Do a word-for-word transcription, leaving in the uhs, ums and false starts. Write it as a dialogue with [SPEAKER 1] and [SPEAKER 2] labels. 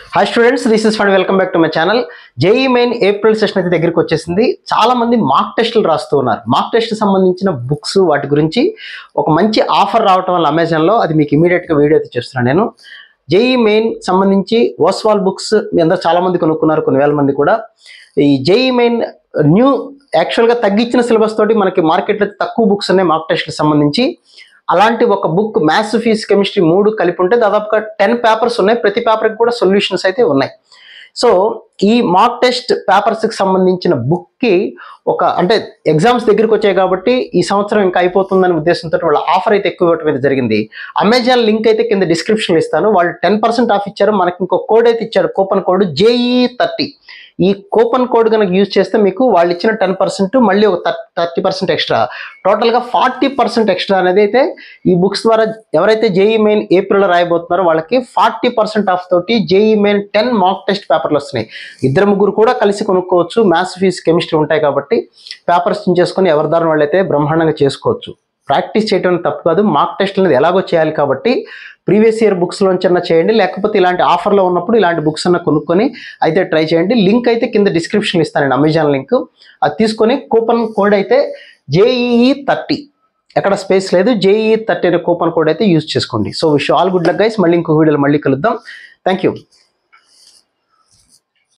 [SPEAKER 1] Hi students, this is fund welcome back to my channel. JEE main April session అయితే దగ్గరికి వచ్చేసింది. చాలా మంది మాక్ టెస్టులు రాస్తూ ఉన్నారు. మాక్ టెస్ట్ సంబంధించిన బుక్స్ వాటి గురించి ఒక మంచి ఆఫర్ రావటం వల్ల అమెజాన్లో అది మీకు ఇమీడియట్గా వీడియో అయితే చేస్తున్నాను నేను. జేఈ మెయిన్ సంబంధించి ఓస్వాల్ బుక్స్ మీ అందరూ చాలా మంది కొనుక్కున్నారు, కొన్ని వేల మంది కూడా. ఈ జేఈ మెయిన్ న్యూ యాక్చువల్గా తగ్గించిన సిలబస్ తోటి మనకి మార్కెట్లో తక్కువ బుక్స్ ఉన్నాయి మాక్ టెస్ట్కి సంబంధించి. అలాంటి ఒక బుక్ మ్యాథ్స్, ఫిజిక్స్, కెమిస్ట్రీ మూడు కలిపి ఉంటే దాదాపుగా టెన్ పేపర్స్ ఉన్నాయి. ప్రతి పేపర్కి కూడా సొల్యూషన్స్ అయితే ఉన్నాయి. సో ఈ మాక్ టెస్ట్ పేపర్స్కి సంబంధించిన బుక్కి ఒక అంటే ఎగ్జామ్స్ దగ్గరికి వచ్చాయి కాబట్టి ఈ సంవత్సరం ఇంకా అయిపోతుందనే ఉద్దేశంతో వాళ్ళ ఆఫర్ అయితే ఎక్కువ ఇవ్వడం అయితే జరిగింది. అమెజాన్ లింక్ అయితే కింద డిస్క్రిప్షన్లో ఇస్తాను. వాళ్ళు టెన్ పర్సెంట్ ఆఫ్ ఇచ్చారు. మనకి ఇంకో కోడ్ అయితే ఇచ్చారు, కూపన్ కోడ్ జేఈ థర్టీ. ఈ కూపన్ కోడ్ కనుక యూజ్ చేస్తే మీకు వాళ్ళు ఇచ్చిన టెన్ పర్సెంట్ మళ్ళీ ఒక థర్టీ పర్సెంట్ ఎక్స్ట్రా, టోటల్గా ఫార్టీ పర్సెంట్ ఎక్స్ట్రా అనేది అయితే ఈ బుక్స్ ద్వారా ఎవరైతే జేఈ మెయిన్ ఏప్రిల్లో రాయబోతున్నారో వాళ్ళకి ఫార్టీ పర్సెంట్ ఆఫ్ తోటి JEE main ten mock test పేపర్లు వస్తున్నాయి. ఇద్దరు ముగ్గురు కూడా కలిసి కొనుక్కోవచ్చు. మ్యాథ్స్, ఫిజిక్స్, కెమిస్ట్రీ ఉంటాయి కాబట్టి పేపర్స్ చేసుకొని ఎవరి దాని వాళ్ళైతే బ్రహ్మాండంగా చేసుకోవచ్చు. ప్రాక్టీస్ చేయడం తప్పు కాదు. మాక్ టెస్ట్ అనేది ఎలాగో చేయాలి కాబట్టి ప్రీవియస్ ఇయర్ బుక్స్లోంచన్నా చేయండి, లేకపోతే ఇలాంటి ఆఫర్లో ఉన్నప్పుడు ఇలాంటి బుక్స్ అన్న కొనుక్కొని అయితే ట్రై చేయండి. లింక్ అయితే కింద డిస్క్రిప్షన్లో ఇస్తానండి, అమెజాన్ లింక్. అది తీసుకొని కూపన్ కోడ్ అయితే జేఈఈ థర్టీ, ఎక్కడ స్పేస్ లేదు, జేఈఈ థర్టీ అనే కూపన్ కోడ్ అయితే యూజ్ చేసుకోండి. So wish all good luck guys. మళ్ళీ ఇంకో వీడియోలో మళ్ళీ కలుద్దాం. Thank you.